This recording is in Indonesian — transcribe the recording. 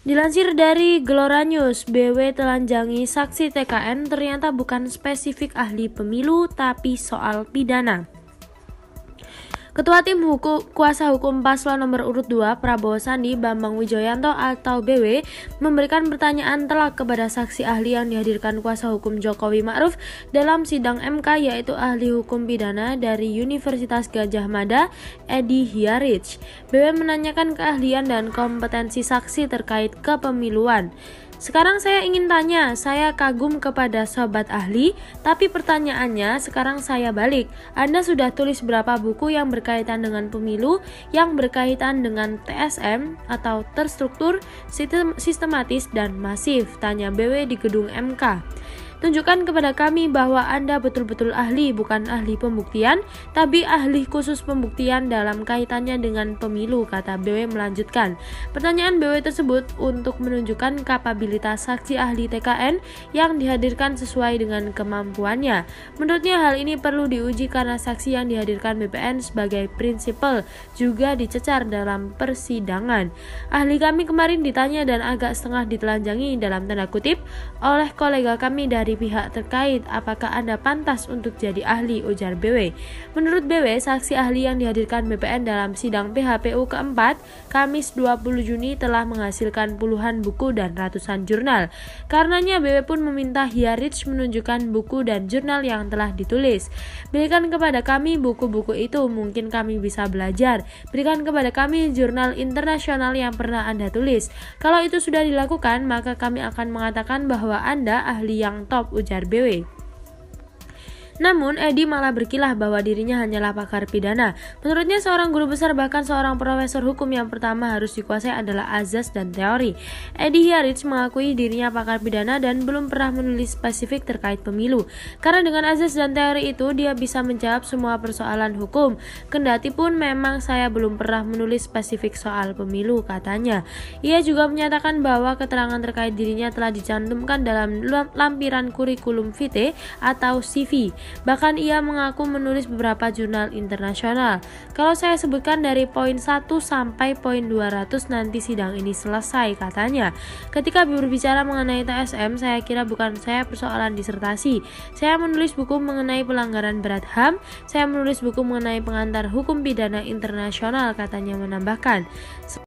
Dilansir dari Gelora News, BW telanjangi saksi TKN ternyata bukan spesifik ahli pemilu tapi soal pidana. Ketua Tim Kuasa Hukum Paslon nomor urut 2 Prabowo Sandi Bambang Wijoyanto atau BW memberikan pertanyaan telak kepada saksi ahli yang dihadirkan kuasa hukum Jokowi Ma'ruf dalam sidang MK, yaitu ahli hukum pidana dari Universitas Gadjah Mada, Edi Hiarij. BW menanyakan keahlian dan kompetensi saksi terkait kepemiluan. Sekarang saya ingin tanya, saya kagum kepada sobat ahli, tapi pertanyaannya sekarang saya balik. Anda sudah tulis berapa buku yang berkaitan dengan pemilu, yang berkaitan dengan TSM atau terstruktur, sistematis, dan masif? Tanya BW di gedung MK. Tunjukkan kepada kami bahwa Anda betul-betul ahli, bukan ahli pembuktian, tapi ahli khusus pembuktian dalam kaitannya dengan pemilu, kata BW melanjutkan. Pertanyaan BW tersebut untuk menunjukkan kapabilitas saksi ahli TKN yang dihadirkan sesuai dengan kemampuannya. Menurutnya hal ini perlu diuji karena saksi yang dihadirkan BPN sebagai prinsipal juga dicecar dalam persidangan. Ahli kami kemarin ditanya dan agak setengah ditelanjangi dalam tanda kutip oleh kolega kami dari pihak terkait, apakah Anda pantas untuk jadi ahli, ujar BW. Menurut BW, saksi ahli yang dihadirkan BPN dalam sidang PHPU keempat Kamis 20 Juni telah menghasilkan puluhan buku dan ratusan jurnal. Karenanya BW pun meminta Hiarij menunjukkan buku dan jurnal yang telah ditulis. Berikan kepada kami buku-buku itu, mungkin kami bisa belajar. Berikan kepada kami jurnal internasional yang pernah Anda tulis. Kalau itu sudah dilakukan, maka kami akan mengatakan bahwa Anda ahli yang top, ujar BW. Namun, Edi malah berkilah bahwa dirinya hanyalah pakar pidana. Menurutnya, seorang guru besar bahkan seorang profesor hukum yang pertama harus dikuasai adalah azas dan teori. Edi Hiarij mengakui dirinya pakar pidana dan belum pernah menulis spesifik terkait pemilu. Karena dengan azas dan teori itu, dia bisa menjawab semua persoalan hukum. Kendati pun memang saya belum pernah menulis spesifik soal pemilu, katanya. Ia juga menyatakan bahwa keterangan terkait dirinya telah dicantumkan dalam lampiran kurikulum vitae atau CV. Bahkan ia mengaku menulis beberapa jurnal internasional. Kalau saya sebutkan dari poin 1 sampai poin 200 nanti sidang ini selesai, katanya. Ketika berbicara mengenai TSM, saya kira bukan saya persoalan disertasi. Saya menulis buku mengenai pelanggaran berat HAM, saya menulis buku mengenai pengantar hukum pidana internasional, katanya menambahkan.